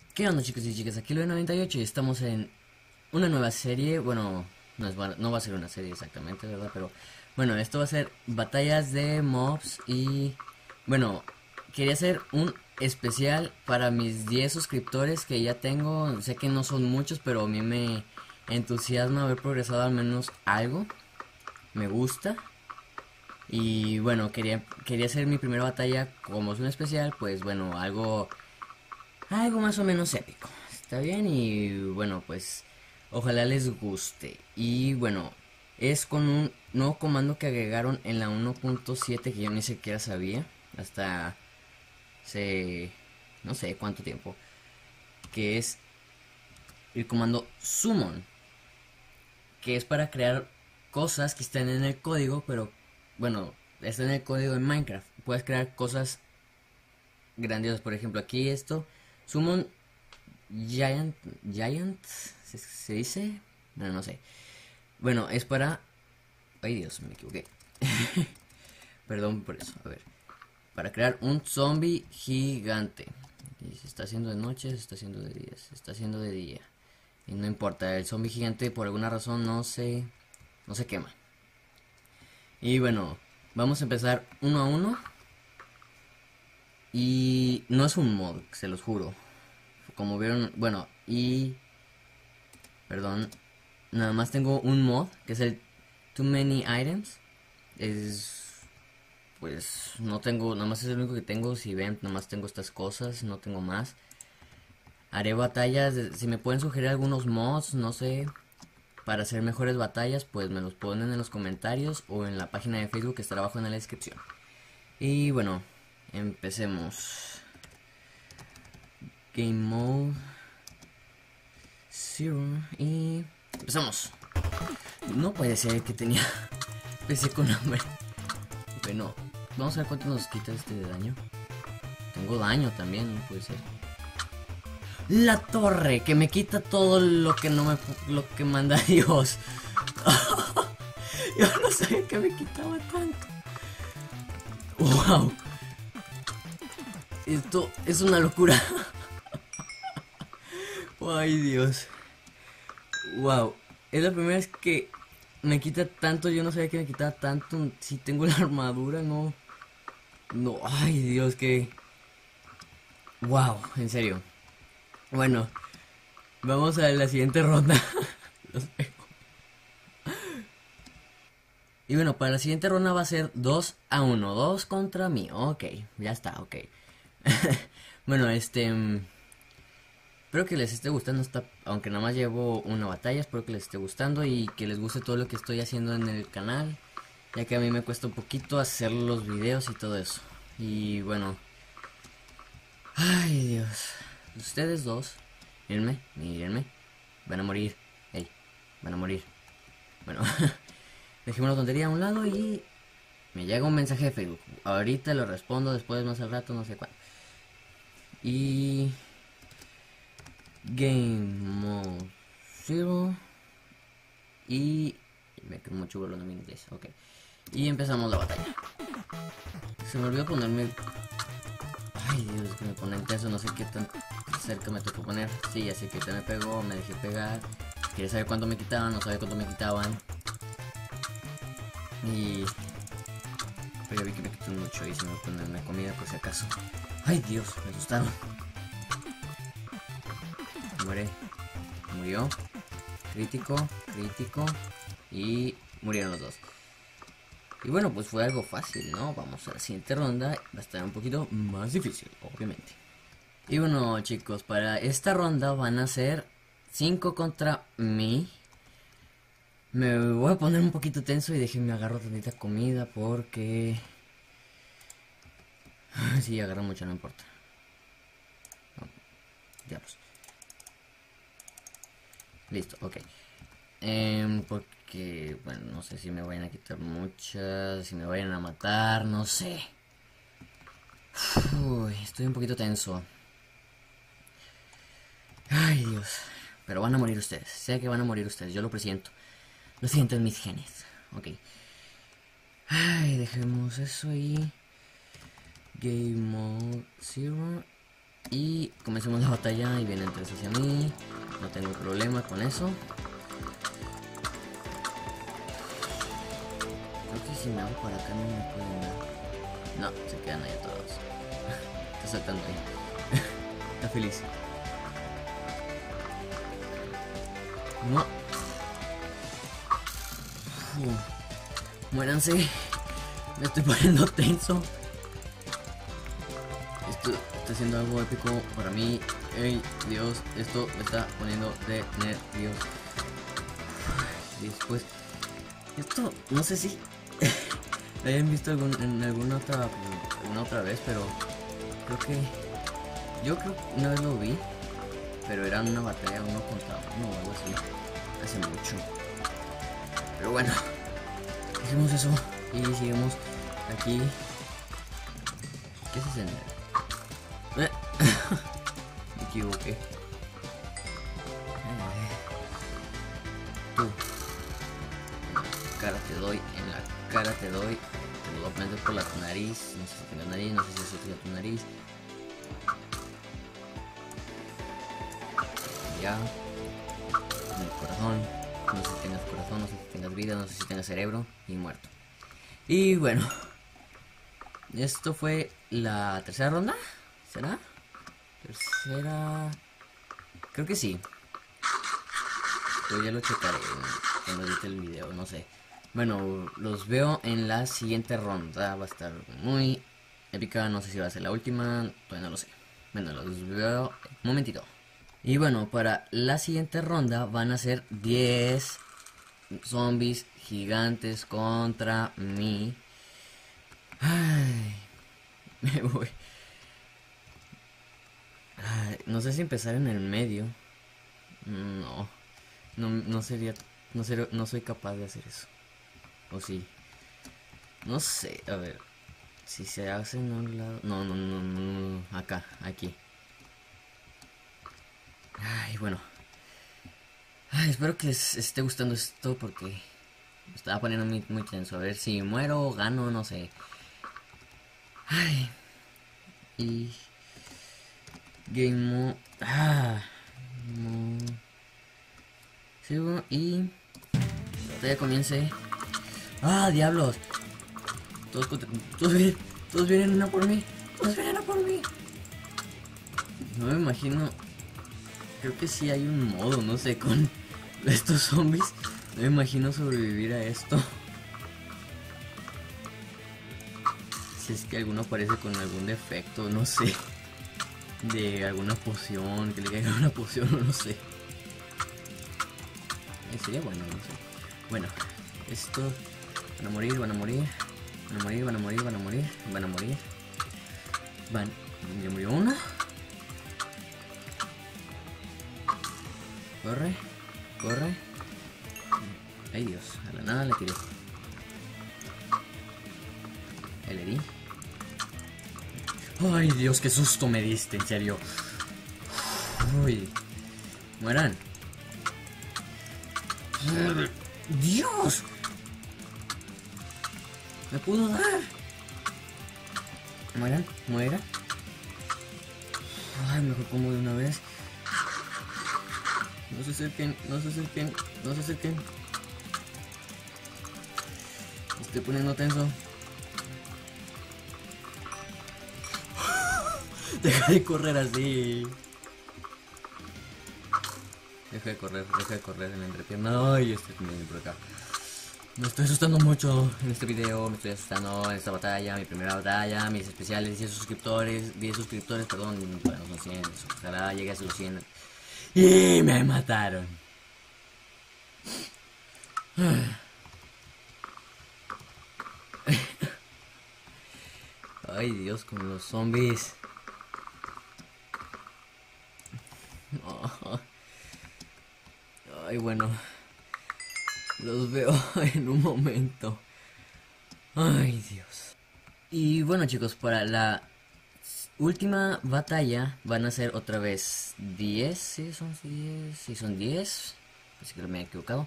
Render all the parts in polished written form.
¿Qué onda, chicos y chicas? Aquí lo de 98 y estamos en una nueva serie. Bueno, no va a ser una serie exactamente, ¿verdad? Pero bueno, esto va a ser batallas de mobs y bueno, quería hacer un especial para mis 10 suscriptores que ya tengo. Sé que no son muchos, pero a mí me entusiasma haber progresado al menos algo. Me gusta. Y bueno, quería hacer mi primera batalla como es un especial, pues bueno, algo más o menos épico. Está bien y bueno, pues ojalá les guste. Y bueno, es con un nuevo comando que agregaron en la 1.7 que yo ni siquiera sabía. Hasta hace no sé cuánto tiempo. Que es el comando summon. Que es para crear cosas que están en el código, pero bueno, está en el código de Minecraft. Puedes crear cosas grandiosas. Por ejemplo, aquí esto. Summon Giant, ¿se dice? Bueno, no sé. Bueno, es para... Ay Dios, me equivoqué. Perdón por eso. A ver. Para crear un zombie gigante. Y se está haciendo de noche, se está haciendo de día, se está haciendo de día. Y no importa, el zombie gigante por alguna razón no se quema. Y bueno, vamos a empezar uno a uno. Y no es un mod, se los juro. Como vieron, bueno, perdón, nada más tengo un mod, que es el Too Many Items. Es, pues, no tengo, nada más es el único que tengo. Si ven, nada más tengo estas cosas, no tengo más. Haré batallas, si me pueden sugerir algunos mods, no sé, para hacer mejores batallas, pues me los ponen en los comentarios o en la página de Facebook que estará abajo en la descripción. Y bueno, empecemos. Game Mode Zero y empezamos. No puede ser que tenía PC con hambre. Bueno, vamos a ver cuánto nos quita este de daño. Tengo daño también, no puede ser. La torre, que me quita todo lo que no me... lo que manda Dios. Yo no sabía que me quitaba tanto. Wow. Esto es una locura. Ay, Dios. Wow. Es la primera vez que me quita tanto. Yo no sabía que me quitaba tanto. Si tengo la armadura, no. No, ay, Dios, que... Wow, en serio. Bueno, vamos a la siguiente ronda. Y bueno, para la siguiente ronda va a ser 2 a uno, 2 contra mí. Ok, ya está, ok. Bueno, espero que les esté gustando esta, aunque nada más llevo una batalla, espero que les esté gustando y que les guste todo lo que estoy haciendo en el canal, ya que a mí me cuesta un poquito hacer los videos y todo eso. Y bueno, ay Dios, ustedes dos, mírenme, van a morir, hey, van a morir. Bueno, dejemos la tontería a un lado y me llega un mensaje de Facebook. Ahorita lo respondo, después más al rato, no sé cuándo. Y Game Mode Zero. Y me quedó mucho bolón en inglés, ok. Y empezamos la batalla. Se me olvidó ponerme... Ay Dios, que me pone intenso, no sé qué tan cerca me tocó poner. Sí, así que te me pegó, me dejé pegar. Quería saber cuánto me quitaban, no sabía cuánto me quitaban. Y... Pero ya vi que me quitó mucho y se me pone una comida por si acaso. Ay Dios, me asustaron. Muere. Murió. Crítico, crítico. Y murieron los dos. Y bueno, pues fue algo fácil, ¿no? Vamos a la siguiente ronda. Va a estar un poquito más difícil, obviamente. Y bueno, chicos, para esta ronda van a ser 5 contra mí. Me voy a poner un poquito tenso y déjenme agarro tantita comida porque... Si agarro mucho no importa. No, diablos. Listo, ok. Porque, bueno, no sé si me vayan a quitar muchas, si me vayan a matar, no sé. Uy, estoy un poquito tenso. Ay, Dios. Pero van a morir ustedes. Sé que van a morir ustedes, yo lo presiento. Lo siento en mis genes. Ok. Ay, dejemos eso ahí. Game Mode Zero. Y comencemos la batalla y vienen tres hacia mí. No tengo problema con eso. Creo que si me hago para acá no me pueden dar. No, se quedan ahí todos. Está saltando ahí. Está feliz. No. Muéranse. Me estoy poniendo tenso. Esto está siendo algo épico para mí. Ey, Dios, esto me está poniendo de nervios. Y después, esto no sé si lo hayan visto en alguna otra vez, pero creo que yo creo que una vez lo vi, pero era una batalla uno contra uno o algo así, hace mucho. Pero bueno, hicimos eso y seguimos aquí. ¿Qué es ese? Me equivoqué. Tú. En la cara te doy, en la cara te doy. Te lo voy a prender por la nariz. No sé si tengas nariz, no sé si es tu nariz. Ya. En el corazón. No sé si tengas corazón, no sé si tengas vida, no sé si tengas cerebro. Y muerto. Y bueno. Esto fue la tercera ronda. ¿Será? Tercera. Creo que sí. Pero ya lo checaré cuando edite el video, no sé. Bueno, los veo en la siguiente ronda. Va a estar muy épica. No sé si va a ser la última. Todavía no lo sé. Bueno, los veo un momentito. Y bueno, para la siguiente ronda van a ser 10 zombies gigantes contra mí. Ay, me voy. Ay, no sé si empezar en el medio. No sería, no soy capaz de hacer eso. O sí. No sé, a ver. Si se hace en un lado. No. Acá, aquí. Ay, bueno. Ay, espero que les esté gustando esto porque me estaba poniendo muy tenso. A ver si muero o gano, no sé. Ay. Y. Game mode. Sigo y. La batalla comience. Diablos. Todos vienen a por mí. Todos vienen a por mí. No me imagino. Creo que sí hay un modo, no sé, con estos zombies. No me imagino sobrevivir a esto. Si es que alguno aparece con algún defecto, no sé. De alguna poción, que le caiga una poción o no sé. Sería bueno, no sé. Bueno, esto. Van a morir. Ya murió uno. Corre. Ay Dios, a la nada le tiré. Le di. Ay Dios, qué susto me diste, en serio. Uy. Mueran. Dios. Me pudo dar. Muera. Ay, mejor como de una vez. No se acerquen. Me estoy poniendo tenso. Deja de correr así. Deja de correr en la entrepierna. Ay, este me viene por acá. Me estoy asustando mucho en este video, me estoy asustando en esta batalla, mi primera batalla, mis especiales, 10 suscriptores, perdón, bueno, son 100, ojalá llegue a los 100. Y me mataron. Ay Dios, con los zombies. Ay, bueno. Los veo en un momento. Ay, Dios. Y bueno, chicos, para la última batalla van a ser otra vez 10. Sí, son 10. Sí, son 10. Así que me he equivocado.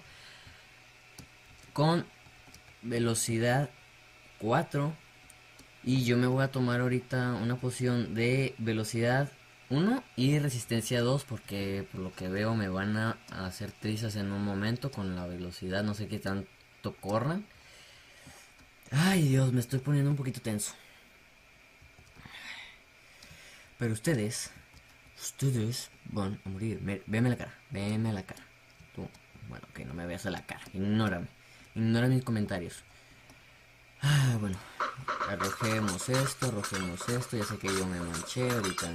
Con velocidad 4. Y yo me voy a tomar ahorita una poción de velocidad 1 y resistencia 2 porque por lo que veo me van a hacer trizas en un momento con la velocidad, no sé qué tanto corran. Ay Dios, me estoy poniendo un poquito tenso. Pero ustedes van a morir. Veme la cara, veme la cara. Tú, bueno, ok, no me veas a la cara, ignórame. Ignora mis comentarios. Bueno, arrojemos esto, ya sé que yo me manché ahorita.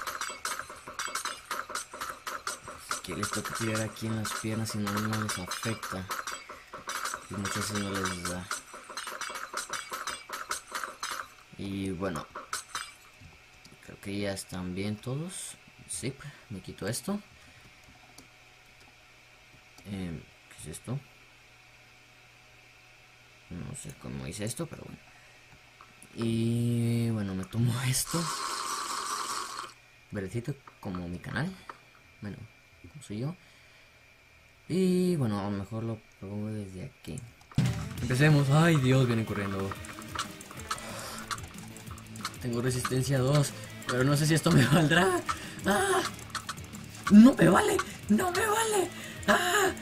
Que les toca tirar aquí en las piernas y no les afecta. Y muchas veces no les da. Y bueno, creo que ya están bien todos. Sí, me quito esto. ¿Qué es esto? No sé cómo hice esto, pero bueno. Y bueno, me tomo esto. Verdecito como mi canal. Bueno, como soy yo. Y bueno, a lo mejor lo pongo desde aquí. Empecemos. Ay Dios, vienen corriendo. Tengo resistencia 2, pero no sé si esto me valdrá. ¡Ah! ¡No me vale! ¡No me vale! ¡Ah!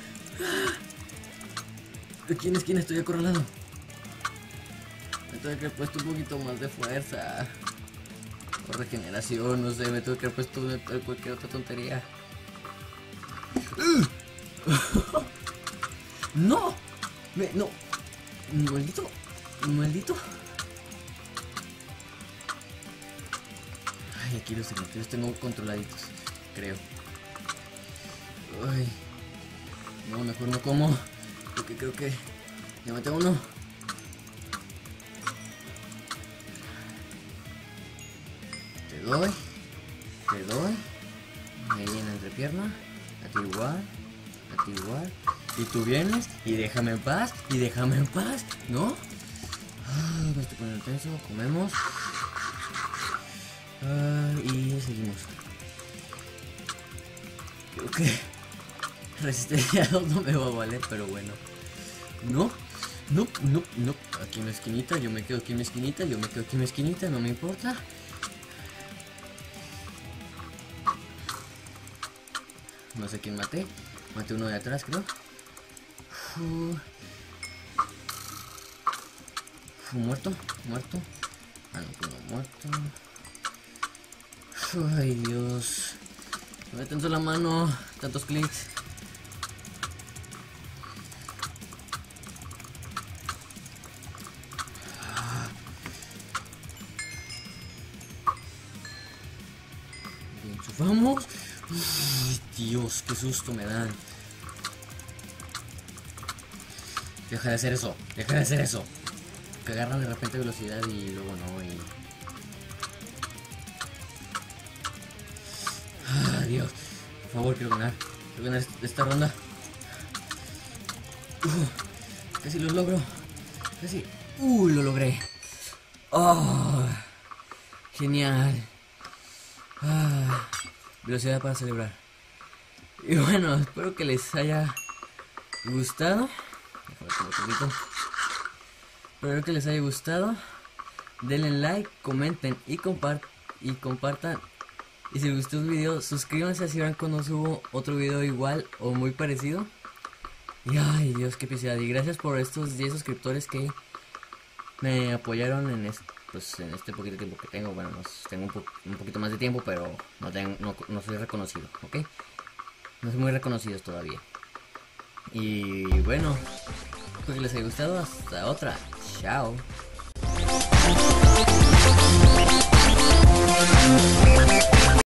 ¿Quién es quién? Estoy acorralado. Me tuve que haber puesto un poquito más de fuerza. O regeneración, no sé, me tuve que haber puesto cualquier otra tontería. ¡No! ¡No! ¡Maldito! ¡Maldito! Ay, aquí los secretarios tengo controladitos, creo. Ay. No, mejor no como. Porque creo que ya maté a uno. Te doy. Ahí en la entrepierna. A ti igual. Y tú vienes y déjame en paz. ¿No? Me estoy poniendo tenso. Comemos. Y seguimos. Creo que resistencia 2 no me va a valer, pero bueno. No. Aquí en la esquinita, yo me quedo aquí en mi esquinita, no me importa. No sé quién maté. Maté uno de atrás, creo. Muerto. Ah, no, pues no, muerto. Ay, Dios. Me tenso la mano. Tantos clics. Bien, enchufamos. Uy, Dios, qué susto me dan. Deja de hacer eso. Que agarran de repente velocidad y luego no. Dios, por favor, quiero ganar esta ronda. Casi lo logro. Casi. Lo logré. Oh, genial. Velocidad para celebrar. Y bueno, espero que les haya gustado. Espero que les haya gustado. Denle like, comenten y compartan. Y si les gustó el video, suscríbanse así verán cuando subo otro video igual o muy parecido. Y ay Dios, qué felicidad. Y gracias por estos 10 suscriptores que me apoyaron en este poquito tiempo que tengo. Bueno, tengo un poquito más de tiempo, pero no soy reconocido, ¿ok? No soy muy reconocido todavía. Y bueno, espero que les haya gustado. Hasta otra. Chao.